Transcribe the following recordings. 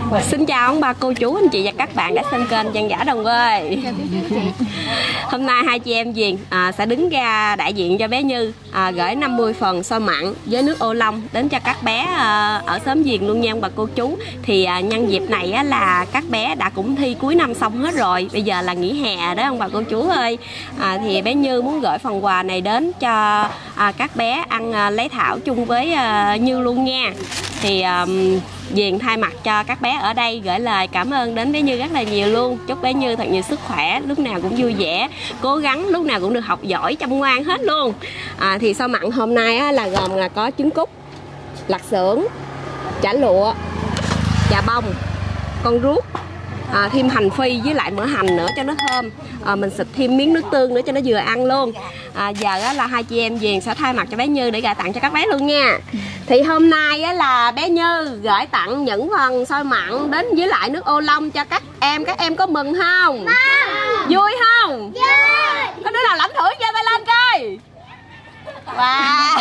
Xin chào ông bà cô chú anh chị và các bạn đã xem kênh Dân Dã Đồng Quê. Hôm nay hai chị em Duyên sẽ đứng ra đại diện cho bé Như gửi 50 phần xôi mặn với nước ô long đến cho các bé ở xóm Duyên luôn nha ông bà cô chú. Thì nhân dịp này là các bé đã cũng thi cuối năm xong hết rồi, bây giờ là nghỉ hè đó ông bà cô chú ơi. Thì bé Như muốn gửi phần quà này đến cho các bé ăn lấy thảo chung với Như luôn nha. Thì Duyên thay mặt cho các bé ở đây gửi lời cảm ơn đến bé Như rất là nhiều luôn. Chúc bé Như thật nhiều sức khỏe, lúc nào cũng vui vẻ, cố gắng, lúc nào cũng được học giỏi, chăm ngoan hết luôn. Thì xôi mặn hôm nay là gồm là có trứng cút, lạp xưởng, chả lụa, chà bông, con ruốc, thêm hành phi với lại mỡ hành nữa cho nó thơm. Mình xịt thêm miếng nước tương nữa cho nó vừa ăn luôn. Giờ là hai chị em Duyên sẽ thay mặt cho bé Như để gửi tặng cho các bé luôn nha. Thì hôm nay là bé Như gửi tặng những phần xôi mặn đến với lại nước ô long cho các em có mừng không? Vui không? Có đứa nào lãnh thưởng giơ tay lên coi. Wow.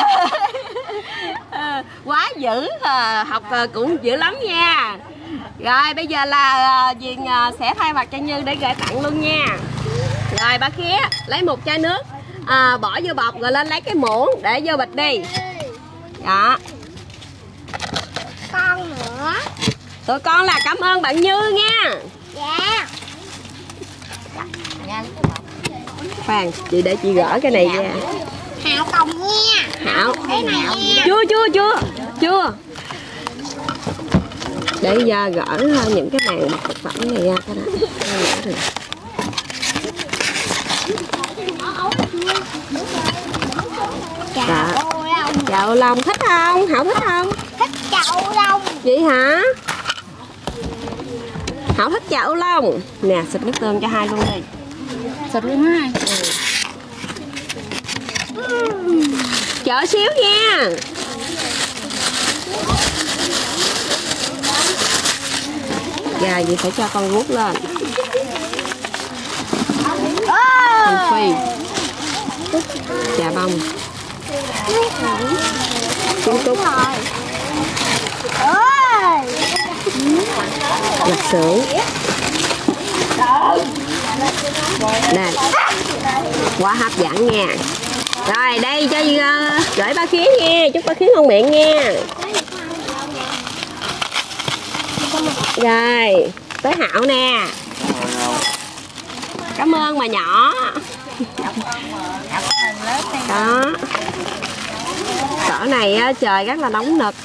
Quá dữ, học cũng dữ lắm nha. Rồi bây giờ là Duyên sẽ thay mặt cho Như để gửi tặng luôn nha. Rồi ba Khía lấy một chai nước, bỏ vô bọc rồi lên lấy cái muỗng để vô bịch đi. Đó. Con nữa. Tụi con là cảm ơn bạn Như nha. Dạ. Khoan, chị để chị gỡ cái này ra. Hảo công nha. Hảo. Cái này nha. Chưa. Để ra gỡ những cái màng bọc thực phẩm này ra cái này. Chào Long thích không? Hảo thích không? Thích chậu Long. Vậy hả? Hảo thích chậu Long. Nè xịt nước tương cho hai luôn đi. Xịt luôn hai. Chờ xíu nha. Giờ vậy phải cho con ruốc lên. Hành phi, chà bông, trứng cút, lạp xưởng. Đây, quá hấp dẫn nha. Rồi đây cho gửi ba Khía nha, chúc ba Khía ngon miệng nha. Rồi tới Hảo nè. Cảm ơn mà nhỏ. Đó. Cỡ này trời rất là nóng nực.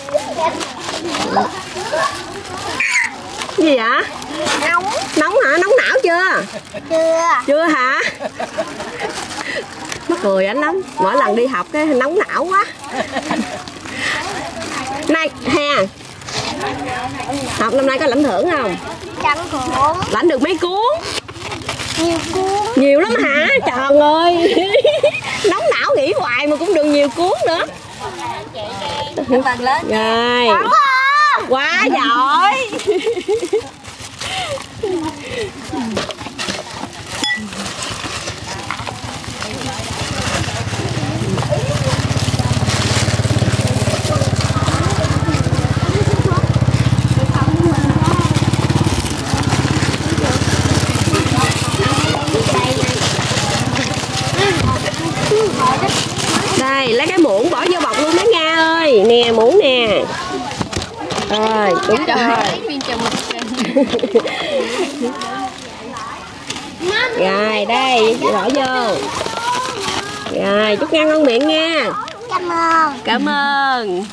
Gì vậy? Nóng hả? Nóng não chưa? Chưa hả? Mắc cười anh lắm. Mỗi lần đi học cái nóng não quá. Này hè, học năm nay có lãnh thưởng không? Lãnh thưởng. Lãnh được mấy cuốn? Nhiều cuốn. Nhiều lắm hả? Trời ơi. Nóng não nghĩ hoài mà cũng được nhiều cuốn nữa. Rồi. Quá giỏi. Đây, lấy cái muỗng bỏ vô bọc luôn đó Nga ơi. Nè muỗng nè. Rồi, đúng rồi. Rồi, đây, bỏ vô. Rồi, chúc Nga ngon miệng nha. Cảm ơn. Cảm ơn.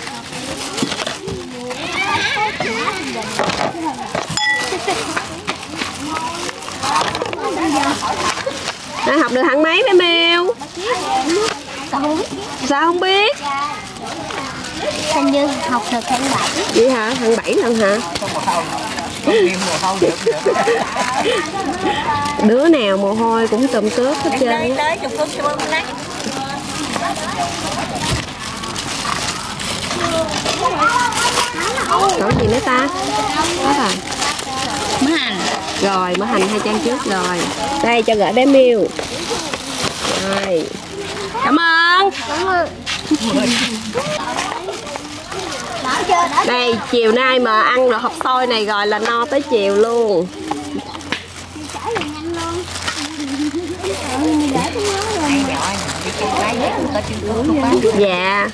Đã học được hạng mấy bé Mèo? Sao không biết? Hình như học được hạng 7. Vậy hả? Hạng 7 lần hả? Đứa nào mồ hôi cũng tùm tướp hết trơn. Còn gì nữa ta? Có rồi. Mỡ hành. Rồi, mỡ hành 2 trang trước rồi. Đây cho gửi bé Miu. Rồi. Cảm ơn. Cảm ơn. Đây, chiều nay mà ăn được hộp xôi này rồi là no tới chiều luôn. Dạ.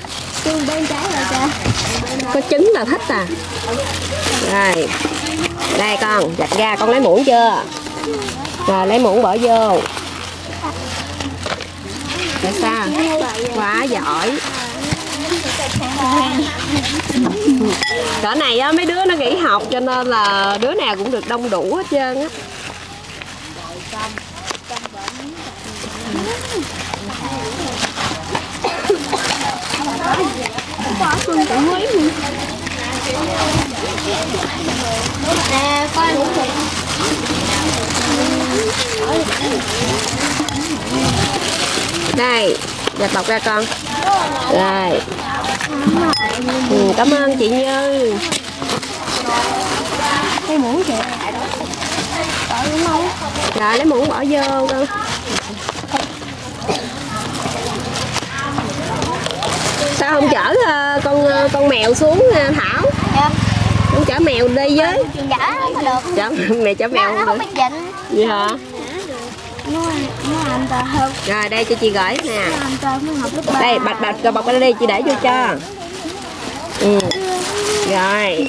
Có trứng là thích à. Rồi. Đây con, vạch ra con lấy muỗng chưa? Rồi lấy muỗng bỏ vô. Tại sao? Quá giỏi. Cỡ này á, mấy đứa nó nghỉ học cho nên là đứa nào cũng được đông đủ hết trơn á. Đây, dẹp bọc ra con. Rồi. Cảm ơn chị Như. Cái muỗng chị. Rồi lấy muỗng bỏ vô con. Sao không chở con mèo xuống Thảo? Dạ. Không chở mèo đi với. Chở mẹ chở mèo nó không biết dịnh. Gì hả? Nó anh ta hơn. Rồi đây cho chị gửi nè. Anh ta mới học lớp 3. Đây bạch bọc ra đây chị để vô cho. Ừ. Rồi.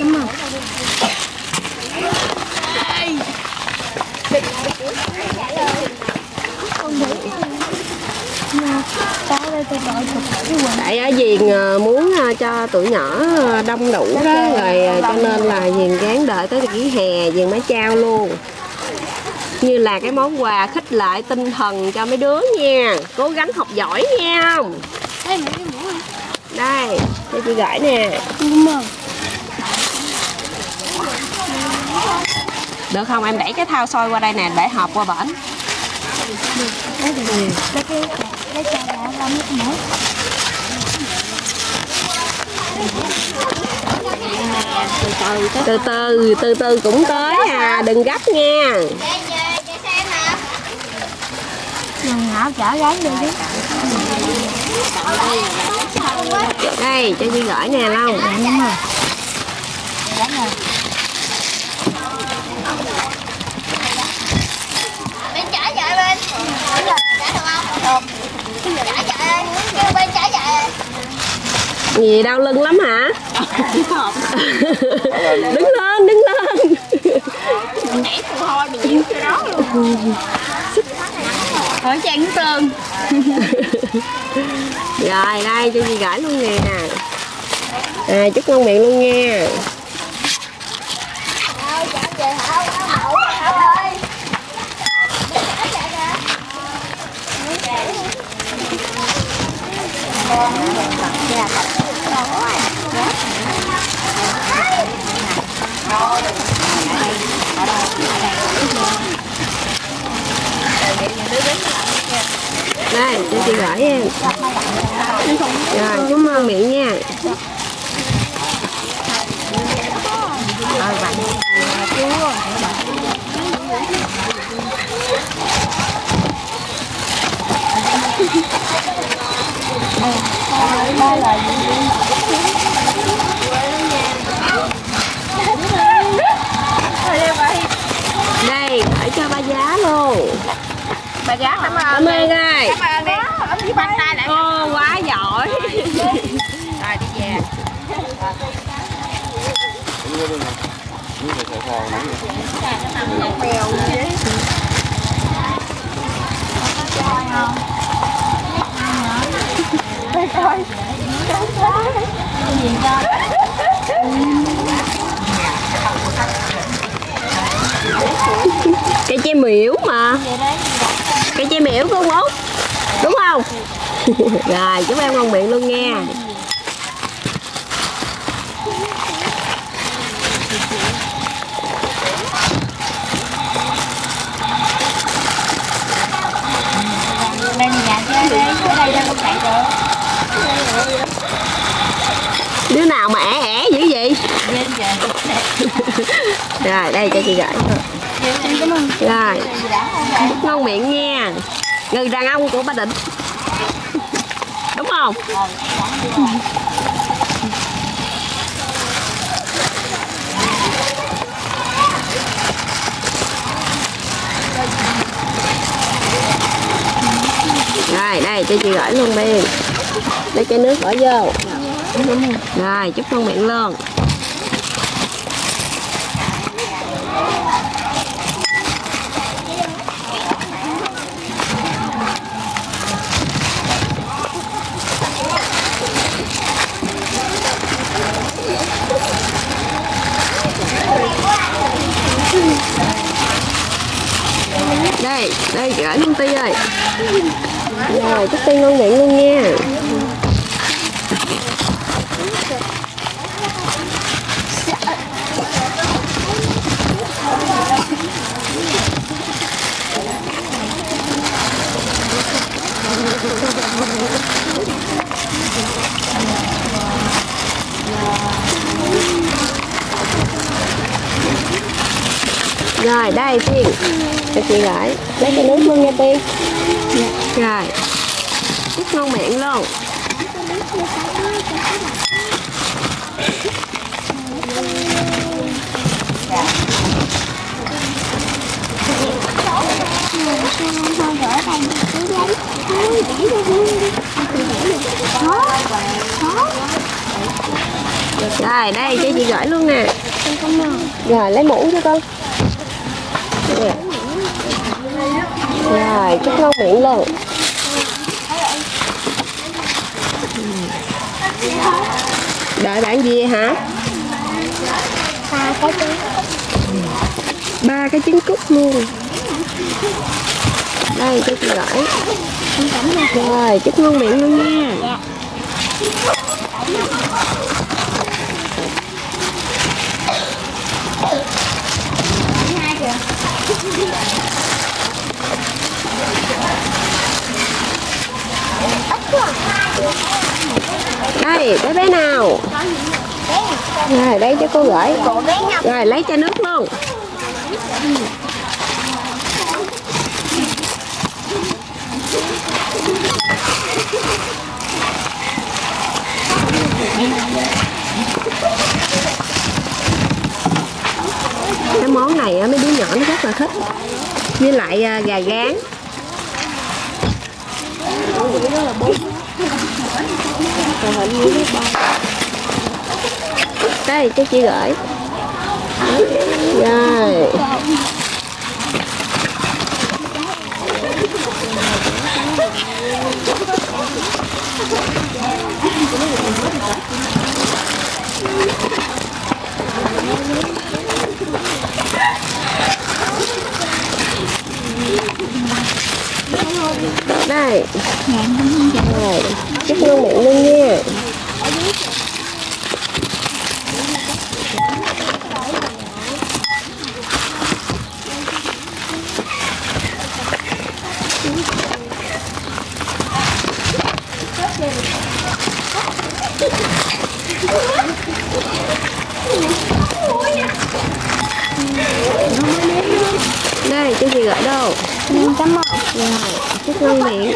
Tại ở Diền muốn cho tụi nhỏ đông đủ đó, rồi cho nên là Diền gán đợi tới nghỉ hè Diền mới trao luôn. Như là cái món quà khích lệ tinh thần cho mấy đứa nha. Cố gắng học giỏi nha. Đây, cho chị gửi nè. Được không? Em đẩy cái thao xôi qua đây nè, để hộp qua bển. Từ từ cũng tới à, đừng gấp nha. Ngạo chở gái đi chứ. Đây, cho chị gửi nè Long. Bên trả vợ bên. Trả được không? Được. Trả vợ đây, kêu bên trả vợ. Gì đau lưng lắm hả? Đứng lên, đứng lên. Nhảy thôi, mình díu cho đó luôn. Hỏi chàng tương. Rồi đây cho chị gửi luôn nè. À, chúc ngon miệng luôn nha. Đây, cho chị gửi em. Rồi, chúc ơn miệng nha. Đây, gửi cho ba giá luôn. Bà giá cảm ơn. Cảm ơn ơi. Cảm ơn đi. Bắt tay lại. Ô, quá giỏi. Rồi đi về. Cây tre miễu mà. Cây tre miễu của Út, đúng không? Rồi, chúc em ngon miệng luôn nha. Đây nhà chơi đi, ở đây ra không chạy được. Đứa nào mà ẻ dữ vậy? Rồi, đây cho chị gửi. Rồi, ngon miệng nha. Người đàn ông của Ba Định, đúng không? cho chị gửi luôn bên. Lấy chai nước bỏ vô. Rồi chúc ngon miệng luôn. Đây, đây gửi luôn Ti ơi. Rồi, chúc Ti ngon miệng luôn nha. Rồi, đây Tiên. Cho chị gửi. Lấy cái nước luôn nha Tiên. Rồi. Chúc ngon miệng luôn. Rồi, đây cho chị gửi luôn nè. Rồi, lấy muỗng cho con. Rồi, chúc ngon miệng luôn. Đợi bạn gì hả? 3 cái trứng cút luôn. Đây cho chị gửi. Rồi, chúc ngon miệng luôn nha. Đây, tới bé nào? Rồi, đây cho cô gửi. Rồi, lấy chai nước luôn. Cái món này mấy đứa nhỏ nó rất là thích. Với lại gà rán. Đây cho chị gửi. Rồi. Đây. Rồi, chúc ngon miệng luôn nha. Đây, cho chị gửi đâu. Cảm ơn. Rồi, chúc ngon miệng.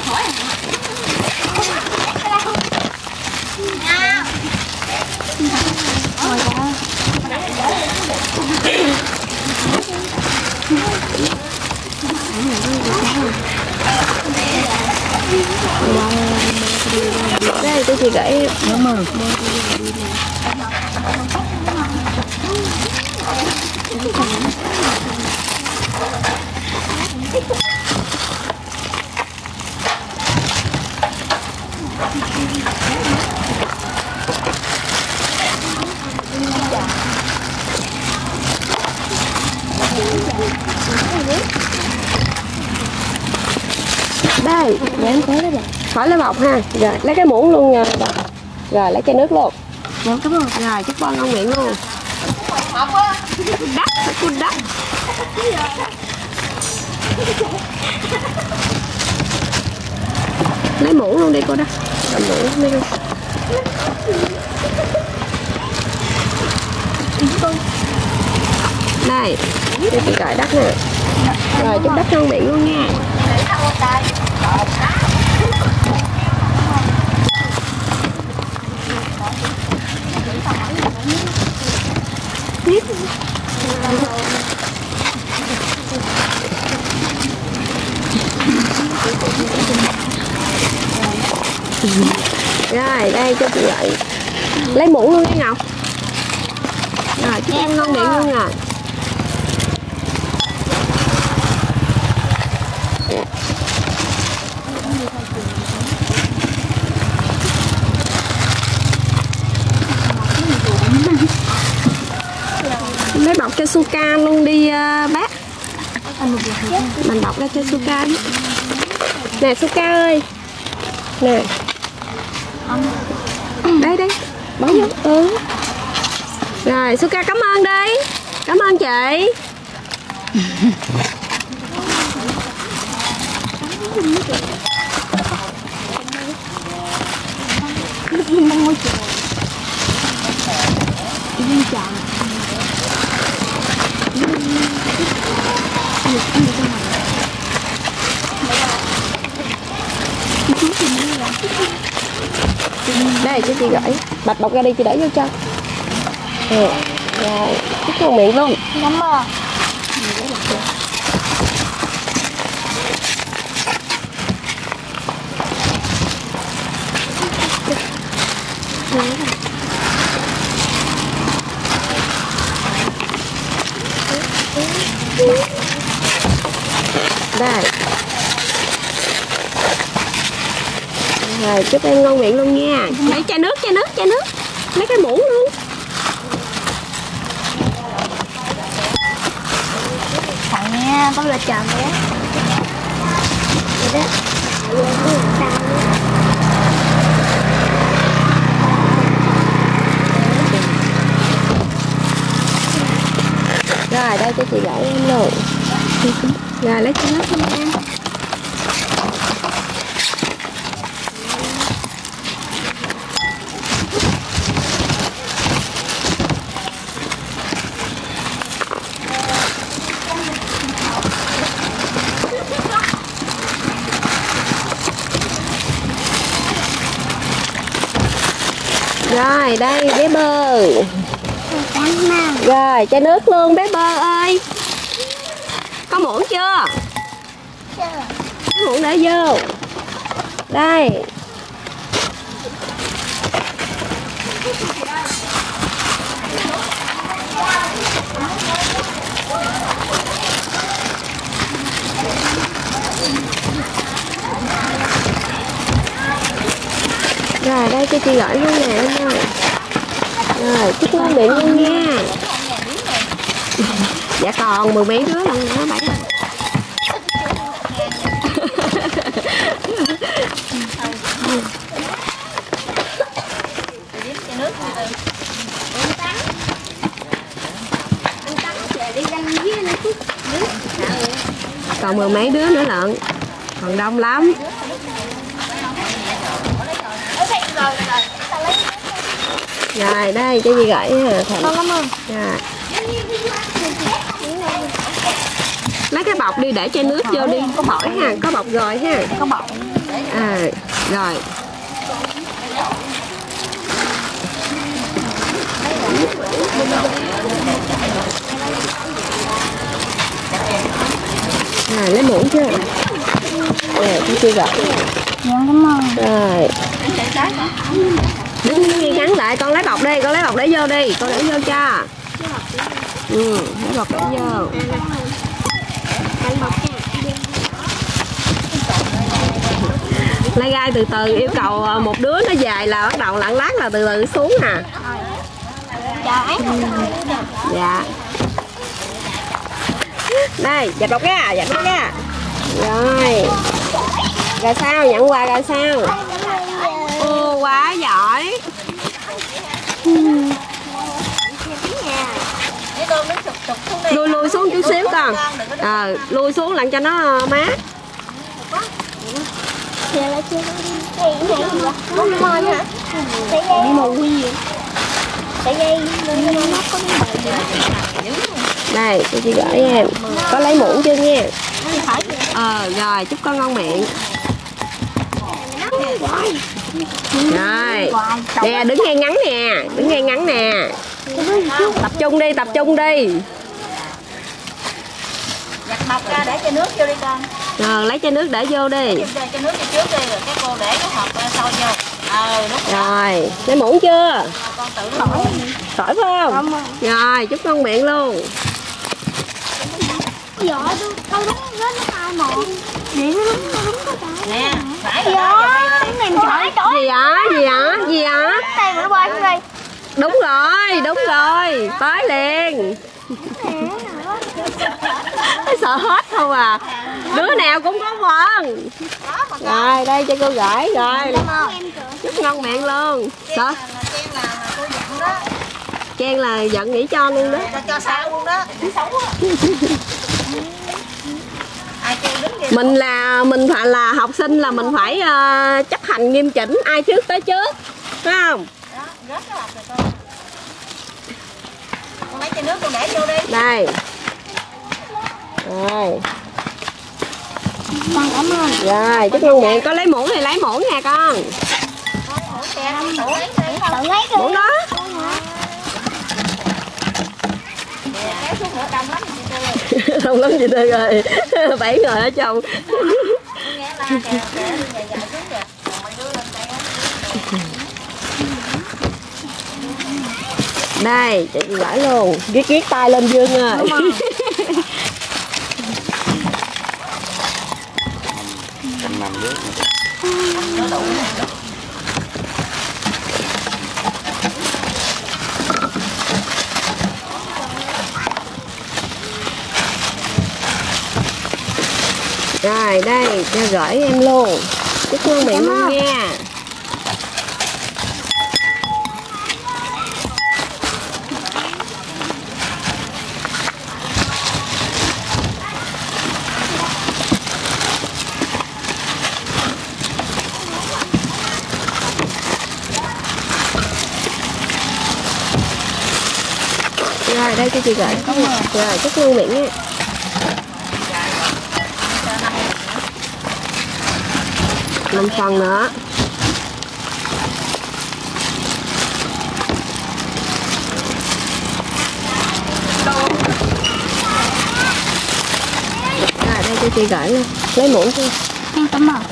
Đây, cho chị gửi. Cảm ơn. Đây, Để em tới đó bà. khỏi lấy bọc ha. Rồi, lấy cái muỗng luôn nha. Rồi, lấy chai nước luôn. Dạ, cảm ơn. Rồi, chúc con ngon miệng luôn. Cút đất. Lấy muỗng luôn đi cô đó. Cầm muỗng đi luôn. Đây, cho chị gọi đất nè. Rồi, chúc đất ngon miệng luôn nha. Rồi đây cho chị vậy. Lấy muỗng luôn đi Ngọc. Rồi chúc em ngon miệng luôn rồi. Lấy bọc cho Suka luôn đi bác. Mình bọc ra cho Suka đi. Nè Suka ơi. Nè. Đây đây. Bỏ vô. Rồi Suka cảm ơn đi. Cảm ơn chị. Đây cho chị gửi. Bạch bọc ra đi chị để vô cho. Rồi chúc ngon miệng luôn. Cảm ơn. Đây. Rồi chúc em ngon miệng luôn nha. Lấy chai nước. Lấy cái muỗng luôn. Thằng nha, con là chồng nhé. Vậy đó. Rồi đây cho chị gửi em luôn. Rồi lấy chai nước cho em. Rồi đây bé Bơ. Rồi chai nước luôn bé Bơ ơi. Có muỗng chưa? Có muỗng để vô. Đây. Rồi đây cho chị gửi luôn nè em ơi. Rồi chúc ngon miệng luôn nha. Dạ còn 10 mấy đứa lần nữa bạn. Còn 10 mấy đứa nữa lận. Còn đông lắm. Rồi đây cho chị gửi ha. Con cảm ơn. Rồi. Lấy cái bọc đi để chai nước vô đi. Có bỏi ha, có bọc rồi ha. Có bọc. À, rồi. À, lấy muỗng chưa? Nè, cho chị gửi. Dạ cảm ơn. Rồi. Đứng ngắn lại, con lấy bọc đi, con lấy bọc để vô đi, con để vô cho. Lấy bọc để vô. Lấy gai từ từ, yêu cầu một đứa nó dài là bắt đầu lạng lát là từ từ xuống nè. Dạ. Đây, dạch bọc ra, dạch bọc ra. Rồi. Rồi sao, nhận quà rồi sao? Ô, quá giỏi. Lui xuống chút xíu con. Lui xuống làm cho nó mát. Đây, cho chị gửi em. Có lấy muỗng chưa nha? Rồi, chúc con ngon miệng. Rồi. Nè, đứng ngay ngắn nè, đứng ngay ngắn nè. Tập trung đi, tập trung đi. hộp ra để cho nước vô đi con. Rồi lấy chai nước để vô đi. Cho nước vô trước đi rồi cái cô để cái hộp sôi vô. Đúng rồi. Lấy muỗng chưa? Con tự nổi. Tỏi phải không? Rồi chúc ngon miệng luôn. Dạ tao đúng với nó 2-1. Vậy nó đúng có phải. Nè, phải rồi. Dạ, này trời trời. Gì hả? Tay mà nó bay xuống đây. Đúng rồi, tới liền. Sợ hết không à. Đứa nào cũng có phần. Rồi đây cho cô gửi rồi. Chúc ngon miệng luôn. Sao? Chen là giận nghỉ cho luôn đó. Cho sao luôn đó. Mình phải là học sinh là mình phải chấp hành nghiêm chỉnh, ai trước tới trước, phải không? Đó, rớt cái hộp rồi con. Con lấy chai nước con để vô đi. Đây. Rồi. Con cảm ơn. Rồi, chúc ngon miệng. Có lấy muỗng thì lấy muỗng nè con. Tự lấy đi. Muỗng đó. Đông lắm chị Tư ơi. 7 người ở trong. Đây, chị gửi luôn. Ghét tay lên Dương ơi. Rồi đây, cho gửi em luôn. Chúc ngon miệng luôn nha. Rồi đây cho chị gửi. Rồi chúc ngon miệng nha. Năm phần nữa. Rồi đây cho chị gửi luôn. Lấy muỗng chưa? Em cảm ơn.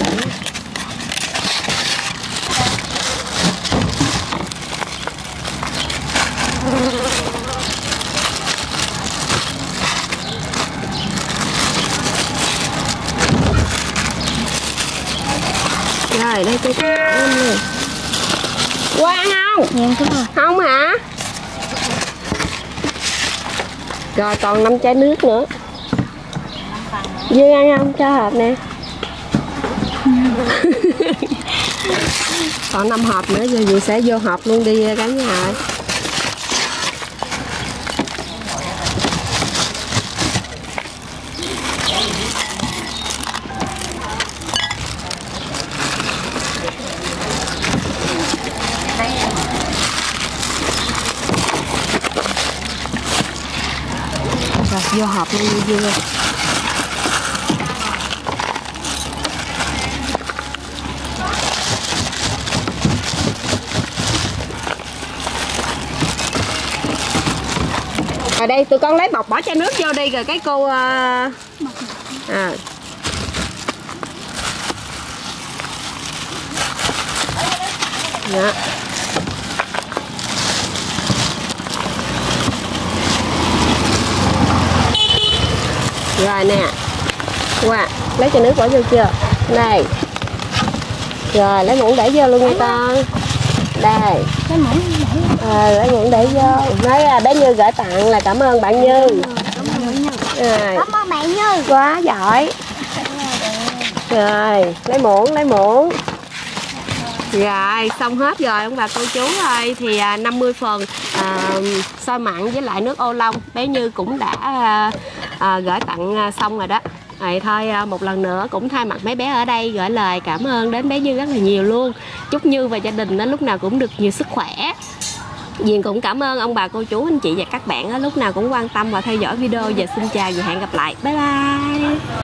Rồi đây cho chị ăn luôn. Qua ăn không? Dạ em cảm ơn. Không hả? Rồi còn 5 chai nước nữa. Dương ăn không? Cho hộp nè. Còn 5 hộp nữa rồi chị sẽ vô hộp luôn đi cả nhà ơi. Rồi vô hộp luôn đi Dương ơi. Ở đây tụi con lấy bọc bỏ chai nước vô đi rồi cái cô Dạ. Rồi nè. Qua, lấy chai nước bỏ vô chưa? Này. Rồi lấy muỗng để vô luôn nha con. Đây. Lấy muỗng để vô. Nói bé Như gửi tặng là cảm ơn bạn Như. Rồi. Cảm ơn bạn Như. Quá giỏi. Rồi, lấy muỗng. Rồi, xong hết rồi ông bà cô chú ơi. Thì 50 phần xôi mặn với lại nước ô long bé Như cũng đã gửi tặng xong rồi đó. Vậy thôi, một lần nữa cũng thay mặt mấy bé ở đây gửi lời cảm ơn đến bé Như rất là nhiều luôn. Chúc Như và gia đình lúc nào cũng được nhiều sức khỏe. Diền cũng cảm ơn ông bà cô chú anh chị và các bạn lúc nào cũng quan tâm và theo dõi video. Và xin chào và hẹn gặp lại. Bye bye.